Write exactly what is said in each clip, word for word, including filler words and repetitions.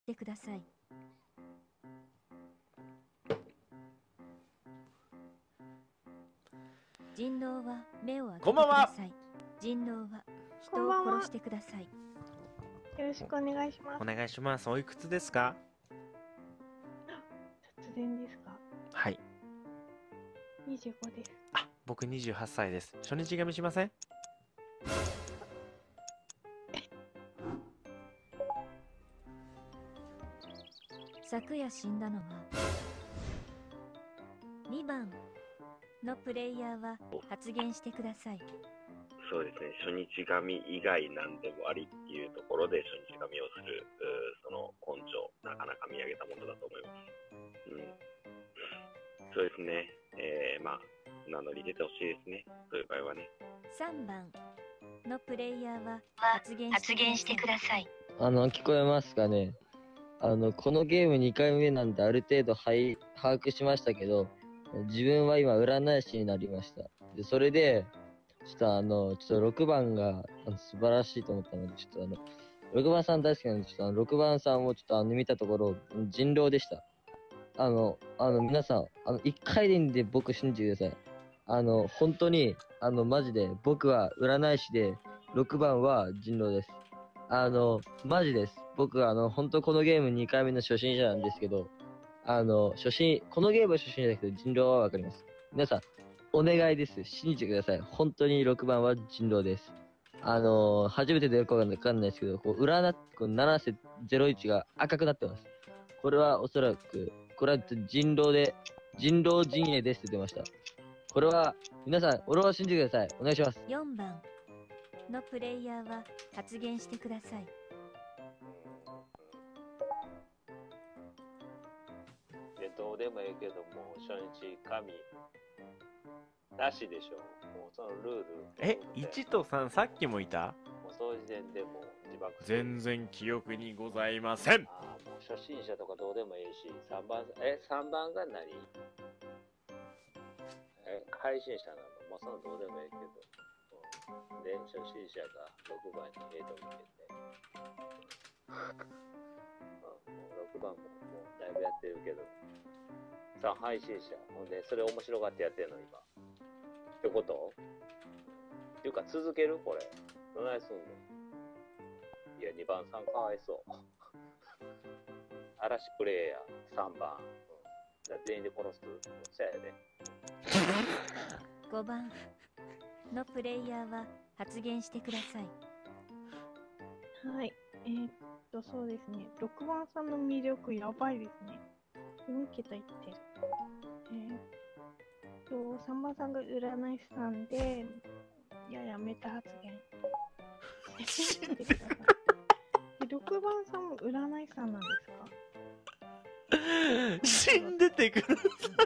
してください。人狼は目を開けてください。人狼は人を殺してください。 よろしくお願いします。 お願いします。おいくつですか？ 突然ですか？ はい。 にじゅうごです。 あ、僕にじゅうはっさいです。初日髪しません？ 昨夜死んだのはにばんのプレイヤーは発言してください。 そうですね、初日髪以外なんでもありっていうところで初日髪をする、その根性、なかなか見上げたものだと思います。うん、そうですね、えー、まあ、名乗り出てほしいですね、そういう場合はね。 さんばんのプレイヤーは発言してください。 あの、聞こえますかね？あの、このゲームにかいめなんである程度、はい、把握しましたけど、自分は今占い師になりました。で、それで、ちょっとあの、ちょっとろくばんがあの素晴らしいと思ったので、ちょっとあの、ろくばんさん大好きなので、ちょっとあの、ろくばんさんをちょっとあの、見たところ、人狼でした。あの、あの、皆さん、あの、いっかいでいいんで僕信じてください。あの、本当に、あの、マジで、僕は占い師で、ろくばんは人狼です。あの、マジです。僕はあの、本当このゲームにかいめの初心者なんですけど、あの、初心、このゲームは初心者だけど、人狼はわかります。皆さん、お願いです。信じてください。本当にろくばんは人狼です。あのー、初めてでよくわかんないですけど、こう、占っ、こう、ななせゼロいちが赤くなってます。これはおそらく、これは人狼で、人狼陣営ですって出ました。これは、皆さん、俺を信じてください。お願いします。 よんばんのプレイヤーは発言してください。 で、どうでもいいけども、初日神なしでしょ。もうそのルール。 え、いちとさんさっきもいた？ もうその時点でもう自爆。 全然記憶にございません。 ああ、もう初心者とかどうでもいいし、さんばん、え、さんばんが何？え、配信者なの？もうそのどうでもいいけど。うん、で、初心者がろくばんに入れといてね。うん、もうろくばんももうだいぶやってるけど。さあ、配信者。ほんで、それ面白がってやってんの、今。ってことっていうか、続けるこれ。どないすんの？いや、にばんさんかわいそう。嵐プレイヤー、さんばん。うん、じゃあ全員で殺す。そやで。 ごばんのプレイヤーは発言してください。 はい。えー、っと、そうですね。ろくばんさんの魅力やばいですね。よんけたいってる。えー、っと、さんばんさんが占い師さんで、ややメタ発言。信じてください。で、ろくばんさんも占い師さんなんですか？ 死んでてください。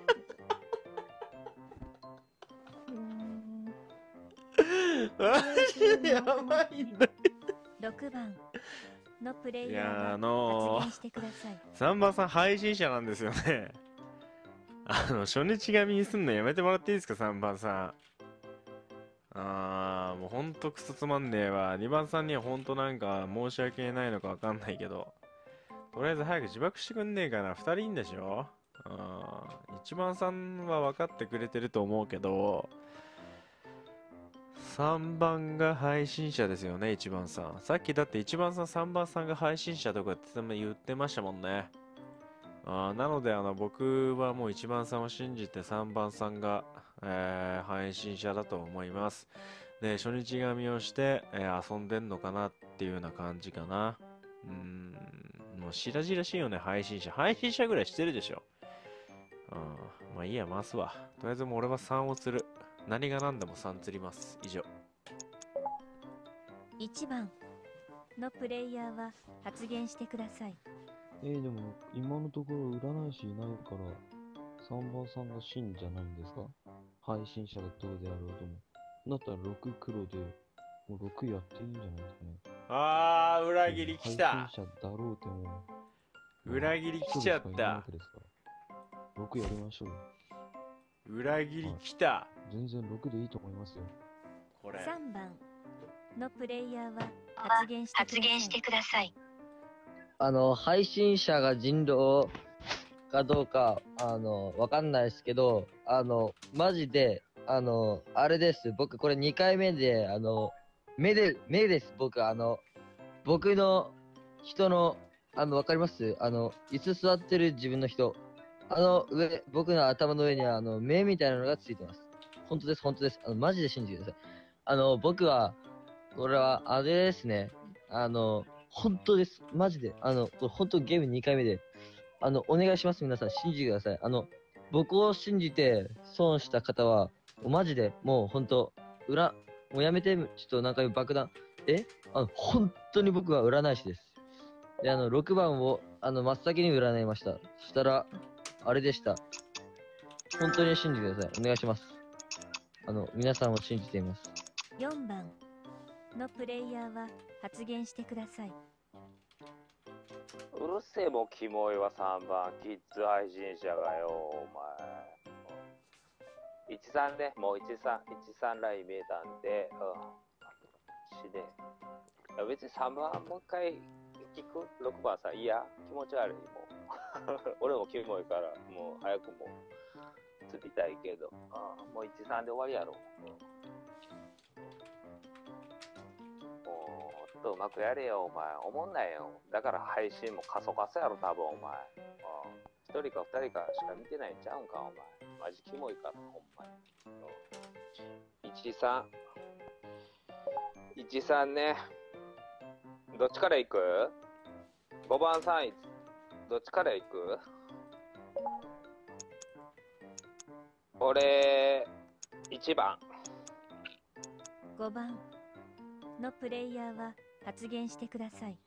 うーん。 マジでやばいんだけど。ろくばんのプレイいやー、 ヤーあのは発言してください。 ー、さんばんさん配信者なんですよね。あの、初日髪にすんのやめてもらっていいですか、さんばんさん。あー、もうほんとクソつまんねえわ。にばんさんにはほんとなんか申し訳ないのかわかんないけど。とりあえず早く自爆してくんねえかな。ふたりいんでしょ？あー、いちばんさんは分かってくれてると思うけど、さんばんが配信者ですよね、いちばんさん。さっきだっていちばんさん、さんばんさんが配信者とかって言ってましたもんね。あー、なのであの僕はもういちばんさんを信じてさんばんさんが、えー、配信者だと思います。で、初日髪をして、えー、遊んでんのかなっていうような感じかな。うーん、もう白々しいよね、配信者。配信者ぐらいしてるでしょ。うん、まあいいや、回すわ。とりあえずもう俺はさんを釣る。何が何でもさん釣ります。以上。 いちばんのプレイヤーは発言してください。 えー、でも、今のところ占い師いないから、さんばんさんが真じゃないんですか？配信者がどうであろうとも。だったらろく黒で、もうろくやっていいんじゃないですかね。 あー、裏切り来た。 配信者だろうても。 裏切り来ちゃった。 ろくやりましょうよ。 裏切り来た。 全然ろくでいいと思いますよ。 これ。 さんばんのプレイヤーは発言してください。 あの、配信者が人狼かどうか、あの、わかんないですけど、あの、マジで、あの、あれです。僕、これにかいめで、あの、目で、目です。僕、あの、僕の人の、あの、わかりますあの、椅子座ってる自分の人。あの、上、僕の頭の上には、あの、目みたいなのがついてます。本当です、本当です。あの、マジで信じてください。あの、僕は、これは、あれですね。あの、本当です。マジで。あの、これ本当ゲームにかいめで。あの、お願いします。皆さん、信じてください。あの、僕を信じて損した方は、マジで、もう本当、裏、もうやめて、ちょっとなんか爆弾。えあの、本当に僕は占い師です。で、あの、ろくばんを、あの、真っ先に占いました。そしたら、あれでした。本当に信じてください。お願いします。あの、皆さんを信じています。 よんばんのプレイヤーは発言してください。 うるせえもうキモいわさんばんキッズ配信者がよお前いちさんねもういちさんいちさんライン見えたんでうん死ねいや別にさんばんもう一回聞くろくばんさんいや気持ち悪いもう俺もキモいからもう早くもう釣りたいけどあもういちさんで終わりやろ、うんもっとうまくやれよお前おもんないよだから配信もカソカソやろ多分お前一人か二人かしか見てないんちゃうんかお前マジキモいからほんまにいちさんいちさんねどっちから行くごばんさんどっちから行く俺いちばんごばんのプレイヤーは発言してください。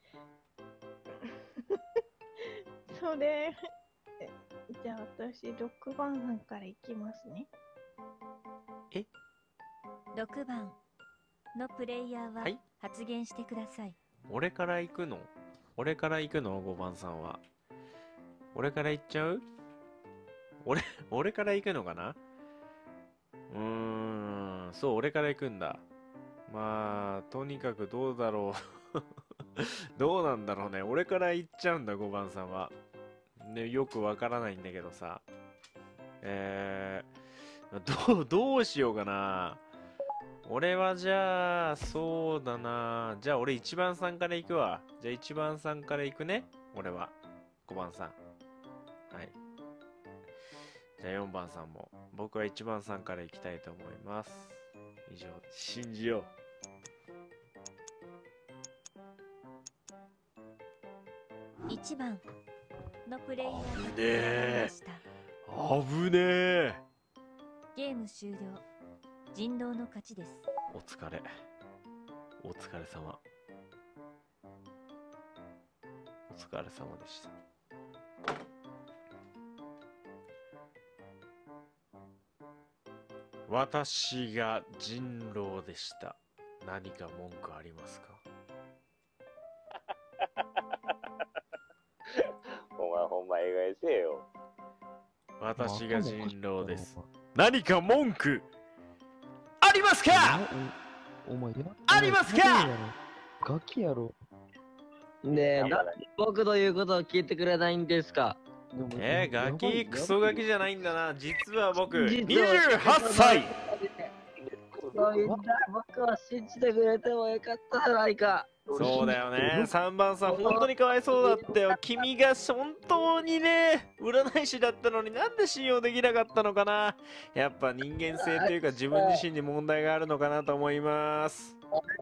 それ、えじゃあ私、ろくばんさんからいきますね。 ろくばんのプレイヤーははい発言してください。 俺から行くの俺から行くの ?ご 番さんは。俺から行っちゃう俺、俺から行くのかなうーん、そう、俺から行くんだ。まあ、とにかくどうだろう。どうなんだろうね。俺から行っちゃうんだ、ごばんさんは。ね、よくわからないんだけどさ。えー、どう、どうしようかな。俺はじゃあ、そうだな。じゃあ俺いちばんさんから行くわ。じゃあいちばんさんから行くね。俺は。ごばんさん。はい。じゃあよんばんさんも。僕はいちばんさんから行きたいと思います。以上、信じよう。 いちばんのプレイヤーが危ねえました。 危ねえ。 ゲーム終了。人狼の勝ちです。 お疲れ。お疲れ様。お疲れ様でした。私が人狼でした。何か文句ありますか？ お前ほんま映画せえよ私が人狼です。何か文句ありますか？ お前やありますか？ ガキやろ。 ねえ、なんで僕の言うことを聞いてくれないんですか？ えー、ガキクソガキじゃないんだな。実は僕、 実はにじゅうはっさい。 そういった僕は信じてくれてもよかったじゃないか。 そうだよね。さんばんさん、本当にかわいそうだったよ。君が本当にね、占い師だったのになんで信用できなかったのかな。やっぱ人間性というか自分自身に問題があるのかなと思います。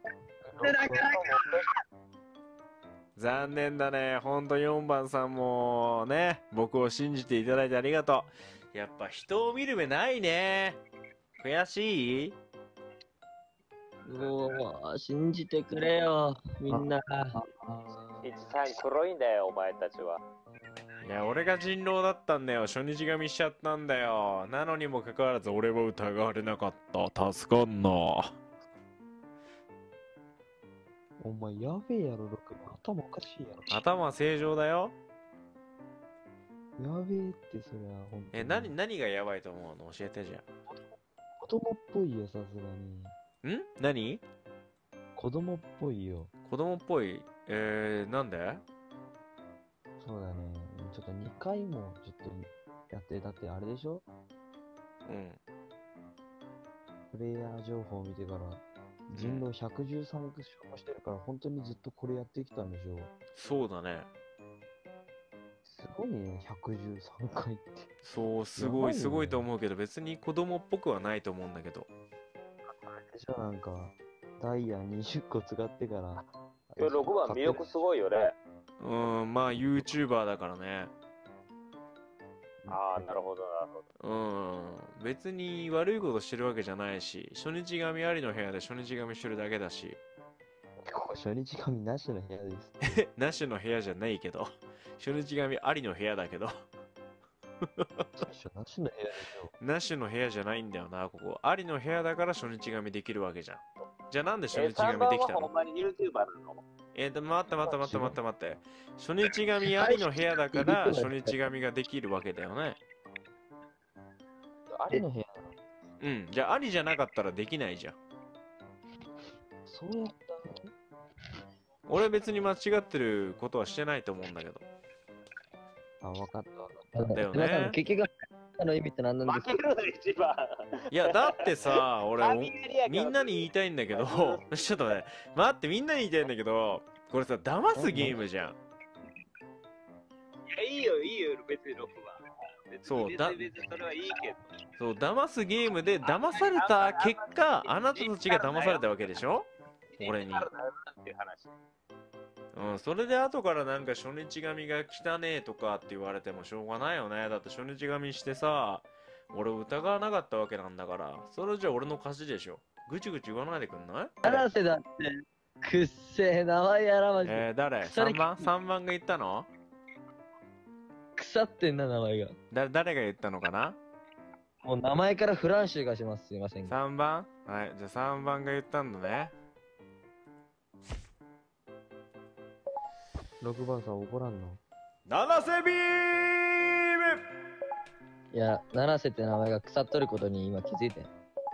残念だね。ほんとよんばんさんもね、僕を信じていただいてありがとう。やっぱ人を見る目ないね。悔しい？ もう、信じてくれよ、みんな。 いちさん黒いんだよお前たちは。 いや、俺が人狼だったんだよ。初日髪しちゃったんだよ。なのにもかかわらず俺は疑われなかった。助かんな。 お前やべえやろ、ろくばん。頭おかしいやろ。 頭正常だよ。 やべえってそりゃ、ほんとえ、 に。 何、何がやばいと思うの？教えてじゃ子供っぽいよ、さすがに。 あ。ん？何？ 子供っぽいよ。 子供っぽい。えー、なんで？ そうだね。ちょっとにかいもちょっとやって、だってあれでしょ？ うん。 プレイヤー情報を見てから、人狼ひゃくじゅうさん消してるから、本当にずっとこれやってきたんでしょ？ そうだね。 すごいね、ひゃくじゅうさんかいって。 そう、すごい、すごいと思うけど、別に子供っぽくはないと思うんだけど。 じゃあなんか、ダイヤにじゅっこ使ってから。 いや、ろくばん魅力すごいよね。 うーん、まあ YouTuber だからね。 ああ、なるほど、なるほど。 うん。別に悪いことしてるわけじゃないし、初日神ありの部屋で初日神してるだけだし。 ここ初日神なしの部屋です。 なしの部屋じゃないけど。初日神ありの部屋だけど。 なしの部屋でしょ。 なしの部屋じゃないんだよな、ここ。ありの部屋だから初日神できるわけじゃん。じゃあなんで初日神できたの？ ほんまに YouTuber なの？ えーと、待って待って待って待って待って。初日神ありの部屋だから初日神ができるわけだよね。 ありの部屋なの？ うん。じゃあありじゃなかったらできないじゃん。 そうやったの？ 俺別に間違ってることはしてないと思うんだけど。 あ、わかったわかっだよ皆さんね。 結局、の意味って何なんですか？ 負けるの一番。 いや、だってさ、俺、 神やりやからみんなに言いたいんだけど、ちょっとね、待って、みんなに言いたいんだけど、これさ、騙すゲームじゃん。 いや、いいよ、いいよ、別にろくばん。別にそうだ別に別にそれはいいけど。 そう、騙すゲームで騙された結果、あなたたちが騙されたわけでしょ？俺に。 っていう話。 うん、それで後からなんか初日神が汚ねえとかって言われてもしょうがないよね。だって初日神してさ、俺疑わなかったわけなんだから、それじゃ俺の勝ちでしょ。ぐちぐち言わないでくんない？ 七瀬だって、くっせえ名前やらまじ。 えー、誰？ 腐りさん 番 ?さん 番が言ったの？ 腐ってんな、名前が。 だ、誰が言ったのかな？ もう名前からフランシュがします。すいませんが。 さん 番？はい、じゃあさんばんが言ったんだね。 た。ろくばんさん怒らんの？ 七瀬ビーム！ いや、七瀬って名前が腐っとることに今気づいて。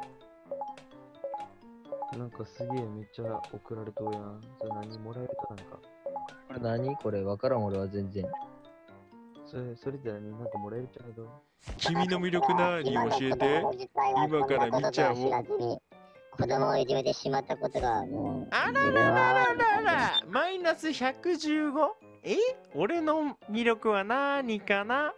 なんかすげえめっちゃ送られとるやん。それ何もらえるとなんか。 これ何これわからん俺は全然。 それ、それで何なんかもらえるちゃうと？ 君の魅力なに教えて。今から見ちゃおう。 子供をいじめてしまったことがもうあらららららら、マイナスひゃくじゅうご？え？俺の魅力は何かな？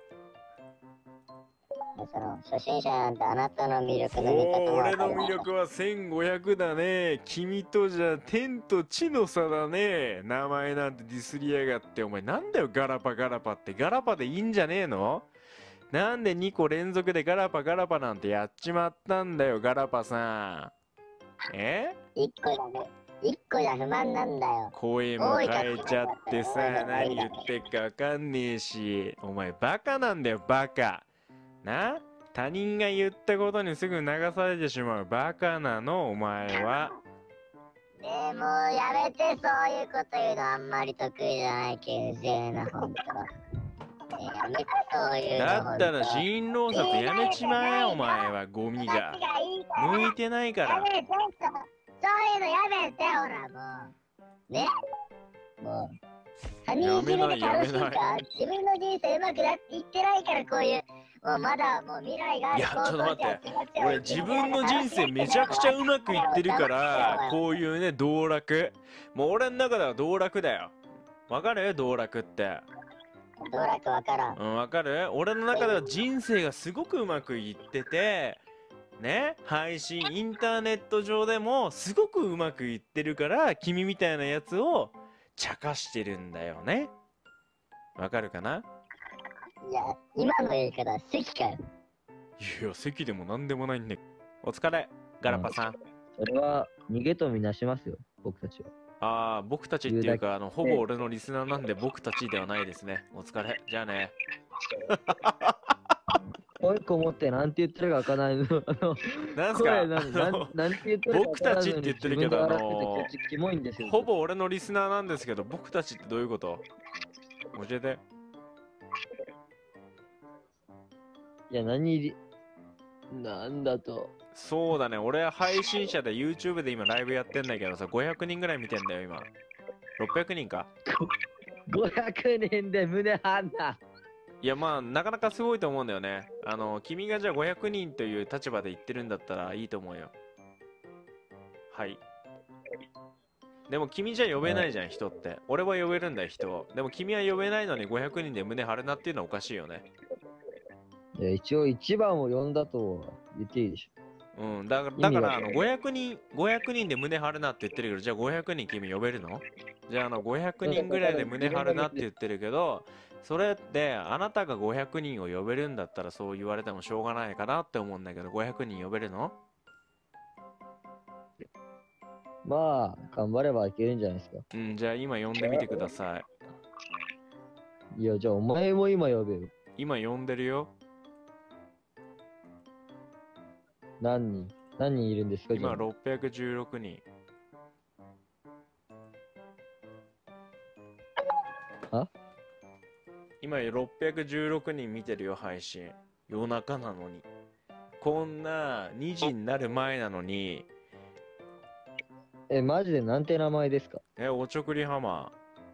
その初心者なんてあなたの魅力の見おー、 方も俺のわかりません。 魅力はせんごひゃくだね。君とじゃ天と地の差だね。名前なんてディスりやがって。お前なんだよガラパガラパって。ガラパでいいんじゃねえの？なんでにこ連続でガラパガラパなんてやっちまったんだよガラパさん。え？ 一個じゃね、一個じゃ不満なんだよ。 声も変えちゃってさ、何言ってっかわかんねえし。お前バカなんだよバカ。な？他人が言ったことにすぐ流されてしまうバカなのお前は。 でもやめて、そういうこと言うのあんまり得意じゃないけど、うぜえな、ほんと。ねえやめて、そういうの。 だったらほんと人狼殺やめちまえお前はゴミが。向いてないから。 やめて、ちょっと、そういうのやめて、ほら、もう。ね？もう。他人いじめで楽しいやめないやめか？自分の人生うまくなっていってないから、こういう、もうまだ、もう未来があるいやちょっと待って高校生は気持ち悪い俺自分の人生めちゃくちゃうまくいってるからこういうね道楽もう俺の中では道楽だよ。わかる？道楽って道楽わからん。 うんわかる？俺の中では人生がすごくうまくいっててね、配信インターネット上でもすごくうまくいってるから君みたいなやつを茶化してるんだよね。わかるかな？ いや、今の言い方は席かよ。 いや席でもなんでもないんで。お疲れガラパさん。 それは逃げとみなしますよ、僕たちは。 ああ、僕たちっていうか、あの、ほぼ俺のリスナーなんで僕たちではないですね。お疲れ。じゃあね。 もう一個持ってなんて言ってるかわからないの。あの、 なんすか声なのになんあのなんて言ってるかわからないのに僕たちって言ってるけど、あ自分で笑っててのこっちキモいんですよ。 ほぼ俺のリスナーなんですけど、僕たちってどういうこと？教えて。 いや、何り、なんだと。 そうだね、俺は配信者で YouTube で今ライブやってんだけどさ、ごひゃくにんぐらい見てんだよ、今。ろっぴゃくにんか。 ごひゃくにんで胸張んな。 いやまあなかなかすごいと思うんだよね。あの君がじゃあごひゃくにんという立場で言ってるんだったらいいと思うよ。はい。でも君じゃ呼べないじゃん、人って。俺は呼べるんだよ、人を。でも君は呼べないのにごひゃくにんで胸張るなっていうのはおかしいよね。 いや、一応一番を呼んだと言っていいでしょ。うん、だから、だからあのごひゃくにん、ごひゃくにんで胸張るなって言ってるけど、じゃあごひゃくにん君呼べるの？じゃああのごひゃくにんぐらいで胸張るなって言ってるけど、それってあなたがごひゃくにんを呼べるんだったらそう言われてもしょうがないかなって思うんだけど、ごひゃくにん呼べるの？ まあ、頑張ればいけるんじゃないですか。 うん、じゃあ今呼んでみてください。いや、じゃあお前も今呼べよ。 今呼んでるよ。 何人何人いるんですか？ 今ろっぴゃくじゅうろくにん。 あ？ 今ろっぴゃくじゅうろくにん見てるよ、配信。夜中なのに。こんなにじになる前なのに。 え、マジでなんて名前ですか？ え、おちょくりハマ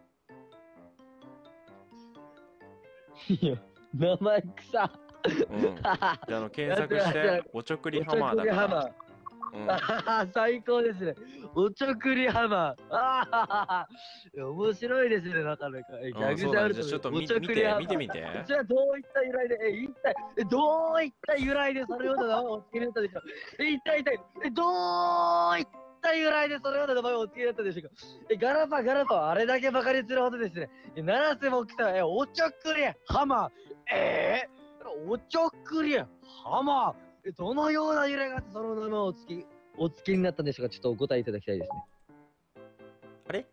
ー。いや、名前くさ。 うん。じゃあ、あの、検索して、おちょくりハマーだから。 うん、あ最高ですね。おちょくりハマー。あ面白いですね、なかなか。え、ギャグであると。 ちょっと見て、見てみて。 こちらどういった由来で、え、一体、え、どういった由来でそれほど名前を付けられたでしょう。え、一体、一体、え、どういった由来でそれほど名前を付けられたでしょうか。え、ガラパガラパ、あれだけバカにするほどですね。え、七瀬も来た、え、おちょくりハマー。えーおちょくりハマー。え、どのような由来があってその名前をつき、お付けになったんでしょうか。ちょっとお答えいただきたいですね。 あれ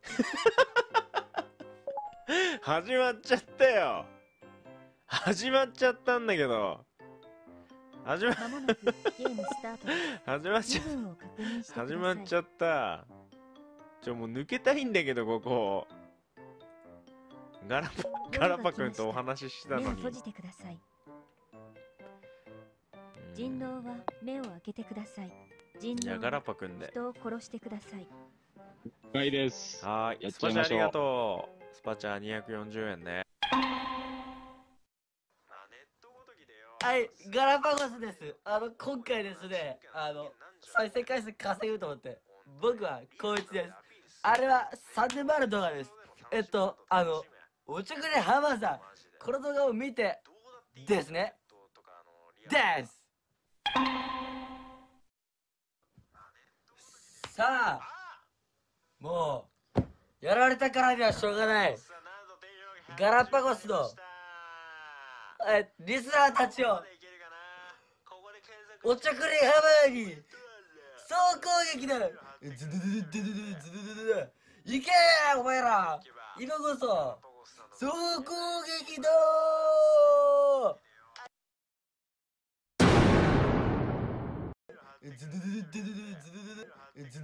始まっちゃったよ。始まっちゃったんだけど。始ま、始まっちゃった。始まっちゃった。ちょ、もう抜けたいんだけど、ここ。ガラパ、ガラパ君とお話ししたのに。 目を閉じてください。人狼は目を開けてください。人狼は人を殺してください。 はいです。 はい。スパチャありがとう。スパチャにひゃくよんじゅうえんね。 はい、ガラパゴスです。あの、今回ですね、あの、再生回数稼ぐと思って、僕は光一です。あれはさんねんまえの動画です。えっと、あの、おちょくりハマーさん、この動画を見て、ですね。ですさあ、もう、やられたからにはしょうがない。ガラパゴスの、え、リスナーたちを、おちょくりハマーに、総攻撃だ。いけーお前ら、今こそ、総攻撃だー。ズドゥドゥドゥドゥドゥズドゥドゥドゥズドゥ